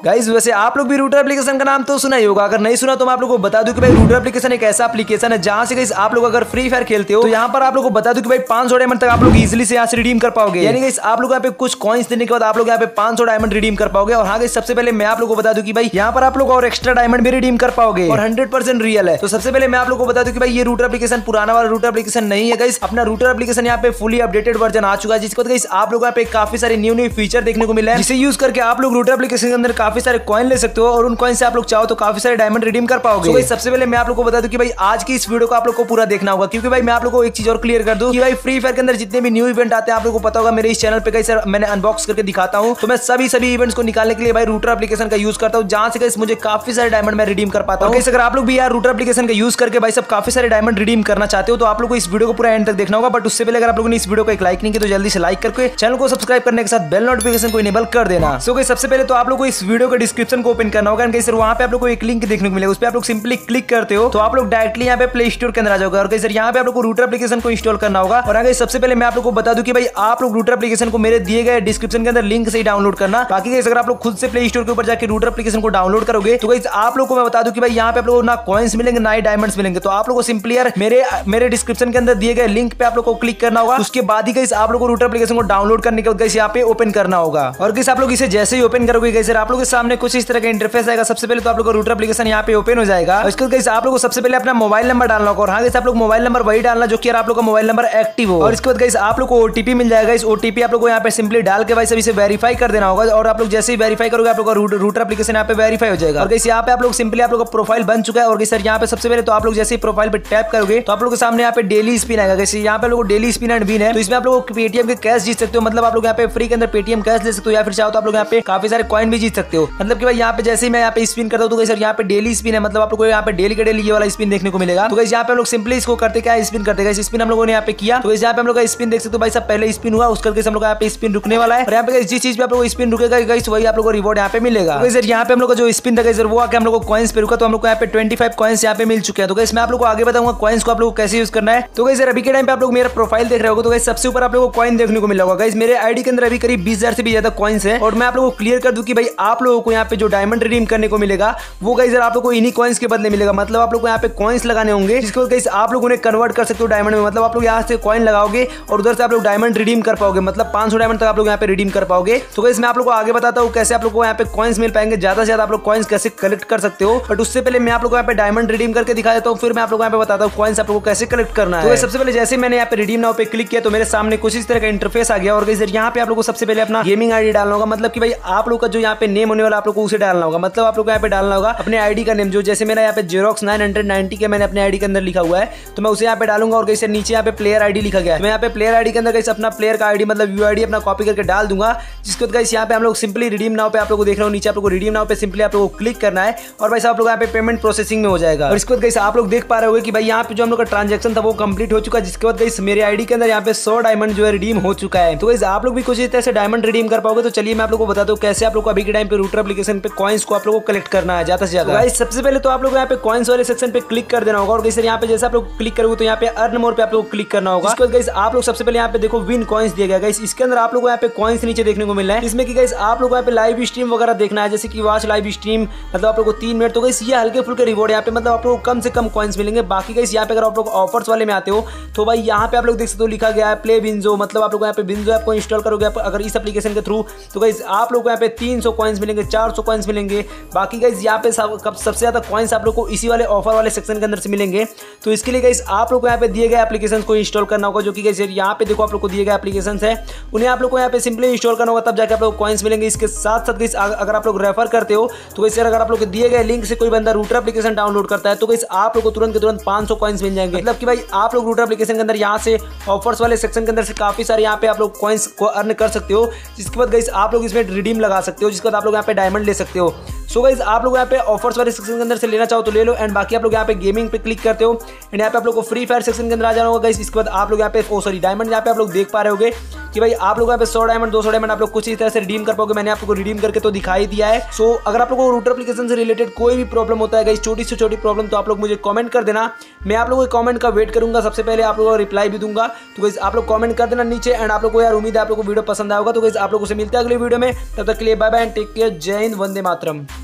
Guys वैसे आप लोग भी रूटर एप्लीकेशन का नाम तो सुना ही होगा, अगर नहीं सुना तो मैं आप लोगों को बता दूं कि भाई रूटर एप्लीकेशन एक ऐसा एप्लीकेशन है जहां से गाइस आप लोग अगर फ्री फायर खेलते हो तो यहाँ पर आप लोगों को बता दूं कि भाई 500 डायमंड तक आप लोग इजीली से यहाँ से रिडीम कर पाओगे। यानी गाइस आप लोग यहाँ पे कुछ कॉइंस देने के बाद आप लोग यहाँ पे 500 डायमंड रिडीम कर पाओगे। और हाँ गाइस सबसे पहले मैं आप लोगों को बता दूं कि भाई यहाँ पर आप लोग और एक्स्ट्रा डायमंड भी रिडीम कर पाओगे और 100% रियल है। तो सबसे पहले मैं आप लोगों को बता दूं कि भाई ये रूटर एप्लीकेशन पुराना वाला रूटर एप्लीकेशन नहीं है गाइस, अपना रूटर एप्लीकेशन यहाँ पे फुली अपडेटेड वर्जन आ चुका है, जिसके बाद गाइस आप लोग यहाँ पे काफी सारे न्यू फीचर देखने को मिला है, जिसे यूज करके आप लोग रूटर एप्लीकेशन के अंदर काफी सारे कॉइन ले सकते हो और उन कॉइन से आप लोग चाहो तो काफी सारे डायमंड रिडीम कर पाओगे। तो सबसे पहले मैं आप लोग को बता दूं कि भाई आज की इस वीडियो को आप लोग को पूरा देखना होगा, क्योंकि भाई मैं आप लोग को एक चीज और क्लियर कर दूं कि भाई फ्री फायर के अंदर जितने भी न्यू इवेंट आते हैं आप लोग को पता होगा मेरे इस चैनल पे गाइस मैंने अनबॉक्स करके दिखाता हूं। तो मैं सभी इवेंट्स को निकालने के लिए भाई रूटर एप्लीकेशन का यूज करता हूं, जहां से गाइस मुझे काफी सारे डायमंड मैं रिडीम कर पाता हूं। अगर आप लोग भी यार रूटर एप्लीकेशन का यूज करके भाई सब काफी सारे डायमंड रिडीम करना चाहते हो तो आप लोग को इस वीडियो को पूरा एंड तक देखना होगा। बट उससे पहले अगर आप लोगों ने इस वीडियो को एक लाइक नहीं किया तो जल्दी से लाइक करके चैनल को सब्सक्राइब करने के साथ बेल नोटिफिकेशन को इनेबल कर देना। सो गाइस सबसे पहले तो आप लोग को इस वीडियो के डिस्क्रिप्शन को ओपन करना होगा, गाइस वहां पे आप लोग को एक लिंक देखने को मिलेगा, उस पे आप लोग सिंपली क्लिक करते हो तो आप लोग डायरेक्टली यहाँ पे प्ले स्टोर के अंदर आ जाओगे। और गाइस यहाँ पे आप लोग को रूटर एप्लीकेशन को इंस्टॉल करना होगा। और आगे सबसे पहले मैं आप लोग को बता दूं कि भाई आप लोग रूटर एप्लीकेशन को मेरे दिए गए डिस्क्रिप्शन के अंदर लिंक से ही डाउनलोड करना। बाकी गाइस अगर आप लोग खुद से प्ले स्टोर के ऊपर जाकर रूटर एप्लीकेशन को डाउनलोड करोगे तो गाइस आप लोग को मैं बता दूं कि भाई यहाँ पे आप लोगों को ना कॉइंस मिलेंगे ना ही डायमंड्स मिलेंगे। तो आप लोग को सिंपली यार मेरे डिस्क्रिप्शन के अंदर दिए गए लिंक पे आप लोग को क्लिक करना होगा। उसके बाद ही गाइस आप लोग को रूटर एप्लीकेशन को डाउनलोड करने के बाद गाइस यहाँ पे ओपन करना होगा। और गाइस आप लोग इसे जैसे ही ओपन करोगे गाइस आप लोग के सामने कुछ इस तरह का इंटरफेस आएगा। सबसे पहले तो आप लोग को रूटर एप्लीकेशन यहाँ पे ओपन हो जाएगा। उसके बाद गाइस आप लोग को सबसे पहले अपना मोबाइल नंबर डालना होगा। और हाँ गाइस आप लोग मोबाइल नंबर वही डालना जो कि यार आप लोग का मोबाइल नंबर एक्टिव हो। और इसके बाद गाइस आप लोग को ओटीपी मिल जाएगा। इस ओटीपी आप लोग को यहाँ पे सिंपली डाल के भाई सभी से वेरीफाई कर देना होगा। और आप लोग जैसे ही वेरीफाई करोगे आप लोग का रूटर एप्लीकेशन यहाँ पे वेरीफाई हो जाएगा। और गाइस यहाँ पे आप लोग सिंपली आप लोग का प्रोफाइल बन चुका है। और गाइस सर यहाँ पे सबसे पहले तो आप लोग जैसे ही प्रोफाइल पे टैप करोगे तो आप लोग के सामने यहाँ पे डेली स्पिन आएगा। गाइस यहाँ पे लोग डेली स्पिन एंड विन है, तो इसमें आप लोग पेटीएम के कैश जीत सकते हो। मतलब आप लोग यहाँ पे फ्री के अंदर पेटीएम कैश ले सकते हो, या फिर चाहो तो आप लोग यहाँ पे काफी सारे कॉइन भी जीत सकते हो। मतलब कि भाई यहाँ पे जैसे ही मैं यहाँ पे स्पिन करता हूँ तो गाइस यहाँ पे डेली स्पिन है, मतलब आप लोग को यहाँ पे डेली के डेली ये वाला स्पिन देखने को मिलेगा। तो गाइस यहाँ पे हम लोग सिंपली इसको करते क्या स्पिन करते हैं। स्पिन हम लोगों ने यहाँ पे किया तो गाइस यहाँ पे हम लोग का स्पिन देख सकते हो भाई सब पहले स्पिन हुआ, उसके हम लोग यहाँ पे स्पिन रुकने वाला है। और यहाँ पे जिस चीज पे आप लोग स्पिन रुकेगा गाइस वही आप लोग को रिवॉर्ड यहाँ पे मिलेगा। तो गाइस यहाँ पे हम लोग का जो स्पिन था गाइस वो आके हम लोग को कॉइंस पे रुका, तो हम लोग को यहाँ पे 25 कॉइंस यहाँ पे मिल चुके हैं। तो गाइस मैं आप लोग को आगे बताऊंगा कॉइंस को आप लोग को कैसे यूज करना है। तो गाइस अभी के टाइम पे आप लोग मेरा प्रोफाइल देख रहे होगे तो गाइस सबसे ऊपर आप लोगों को कॉइन देखने को मिला होगा। गाइस मेरे आईडी के अंदर अभी करीब 20,000 से भी ज्यादा कॉइंस है। और मैं आप लोगों को क्लियर कर दूं कि भाई आप लोगों को यहाँ पे जो डायमंड रिडीम करने को मिलेगा वो गाइस आप लोग को इन्हीं कॉइंस के बदले मिलेगा। मतलब आप लोग को यहाँ पे कॉइंस लगाने होंगे जिसके बाद गाइस आप लोग उन्हें कन्वर्ट कर सकते हो डायमंड में। मतलब आप लोग यहाँ से कॉइन लगाओगे और उधर से आप लोग डायमंड रिडीम कर पाओगे, मतलब 500 डायमंड तक आप लोग यहाँ पे रिडीम कर पाओगे। तो गाइस मैं आप लोग को आगे बताता हूँ कैसे आप लोग को यहाँ पे कॉइंस मिल पाएंगे, ज्यादा से ज्यादा आप लोग कॉइंस कैसे कलेक्ट कर सकते हो। बट उससे पहले मैं आप लोग को यहाँ पे डायमंड रिडीम करके दिखा देता हूँ, फिर मैं आप लोग को यहाँ पे बताता हूँ कॉइंस आप लोग को कैसे कलेक्ट करना है। तो सबसे पहले जैसे मैंने यहाँ पे रिडीम नाउ पे क्लिक किया तो मेरे सामने कुछ इस तरह का इंटरफेस आ गया। और गाइस यहाँ पे आप लोग को सबसे पहले अपना गेमिंग आईडी डालना होगा, मतलब कि भाई आप लोग का जो यहाँ पे नेम होने वाला आप लोग को उसे डालना होगा। मतलब आप लोग को यहाँ पे डालना होगा अपने आईडी का नेम, जो जैसे मेरा यहाँ पे जेरोक्स 990 के मैंने अपने आईडी के अंदर लिखा हुआ है तो मैं उसे यहाँ पे डालूंगा। और गाइस नीचे यहाँ पे प्लेयर आईडी लिखा गया है, मैं यहाँ पे प्लेयर आईडी के अंदर गाइस अपना प्लेयर का आईडी मतलब यूआईडी अपना कॉपी करके डाल दूंगा। जिसके बाद गाइस यहाँ पे हम लोग सिंपली रिडीम नाउ पे आप लोग को देख रहे हो नीचे आप लोग को रिडीम नाउ पे सिंपली आप लोग को क्लिक करना है और भाई आप लोग यहाँ पे पेमेंट प्रोसेसिंग में हो जाएगा। और इसके बाद गाइस आप लोग देख पा रहे हो कि भाई यहाँ पे जो हम लोग का ट्रांजैक्शन था वो कंप्लीट हो चुका है। जिसके बाद गाइस मेरे आईडी के अंदर यहाँ पे 100 डायमंड जो है रिडीम हो चुका है। तो गाइस आप लोग भी कुछ इस तरह से डायमंड रिडीम कर पाओगे। तो चलिए मैं आप लोग को बताता हूँ कैसे आप लोग को अभी के टाइम पे रूटर एप्लीकेशन पे कॉइंस को आप लोग को कलेक्ट करना है ज्यादा से ज्यादा। गाइस सबसे पहले तो आप लोग यहाँ पे कॉइंस वाले सेक्शन पे क्लिक कर देना होगा। और गाइस यहाँ पे जैसे आप लोग क्लिक करोगे तो यहाँ पे अर्न मोर पे आप लोग क्लिक करना होगा। इसके बाद गाइस आप लोग सबसे पहले यहाँ पे देखो विन कॉइंस दिया गया। गाइस इसके अंदर आप लोग को यहाँ पे कॉइंस नीचे देखने को मिल रहा है, इसमें कि गाइस आप लोग यहाँ पे लाइव स्ट्रीम वगैरह देखना है, जैसे कि वॉच लाइव स्ट्रीम मतलब आप लोग को 3 मिनट। तो गाइस ये हल्के फुल्के रिवॉर्ड यहाँ पे मतलब आप लोग को कम से कम कॉइंस मिलेंगे। बाकी गाइस यहाँ पे अगर आप लोग ऑफर्स वाले में आते हो तो भाई यहाँ पे आप लोग देख सकते हो लिखा गया है प्ले बिंजो, मतलब आप लोग यहाँ पे बिंजो ऐप को इंस्टॉल करोगे अगर इस एप्लीकेशन के थ्रू तो गाइस आप लोग को यहाँ पे 300 कॉइंस मिलेंगे, 400 कॉइंस मिलेंगे। बाकी गाइस यहाँ पे सबसे ज्यादा कॉइंस आप लोग को इसी वाले ऑफर वाले सेक्शन के अंदर से मिलेंगे। तो इसके लिए गाइस आप लोग को यहाँ पे दिए गए एप्लीकेशन को इंस्टॉल करना होगा, जो कि गाइस यहाँ पे देखो आप लोग को दिए गए एप्लीकेशन है उन्हें आप लोग को यहाँ पे सिंपली इंस्टॉल करना होगा, तब जाके आप लोग कॉइंस मिलेंगे। इसके साथ साथ गाइस अगर आप लोग रेफर करते हो तो गाइस अगर आप लोग को दिए गए लिंक से कोई बंदा रूटर एप्लीकेशन डाउनलोड करता है तो गाइस आप लोग को तुरंत के तुरंत 500 कॉइंस मिल जाएंगे। मतलब कि भाई आप लोग रूटर एप्लीकेशन के अंदर यहाँ से ऑफर्स वाले सेक्शन के अंदर से काफी सारे यहाँ पे आप लोग कॉइंस को अर्न कर सकते हो। जिसके बाद गाइस आप लोग इसमें रिडीम लगा सकते हो, जिसके बाद आप लोग यहाँ पे डायमंड ले सकते हो। सो गाइस आप लोग यहाँ पे ऑफर्स वाले सेक्शन के अंदर से लेना चाहो तो ले लो, एंड बाकी आप लोग यहाँ पे गेमिंग पे क्लिक करते हो एंड यहाँ पे आप लोग को फ्री फायर सेक्शन के अंदर आ जाना होगा गाइस। इसके बाद आप लोग यहाँ पे डायमंड यहाँ पे आप लोग देख पा रहे होगे कि भाई आप लोग यहाँ पे 100 डायमंड 200 डायमंड आप लोग कुछ इस तरह से रिडीम कर पाओगे। मैंने आप लोग को रिडीम करके तो दिखाई दिया है। सो अगर आप लोगों को रूटर एप्लीकेशन से रिलेटेड कोई भी प्रॉब्लम होता है गाइस, छोटी से छोटी प्रॉब्लम, तो आप लोग मुझे कमेंट कर देना, मैं आप लोगों के कमेंट का वेट करूंगा, सबसे पहले आप लोगों को रिप्लाई भी दूंगा। तो गाइस आप लोग कमेंट कर देना नीचे, एंड आप लोग को यार उम्मीद है आप लोग को वीडियो पसंद आएगा। तो गाइस आप लोगों से मिलते हैं अगले वीडियो में, तब तक के लिए bye bye and take care, जय हिंद, वंदे मातरम।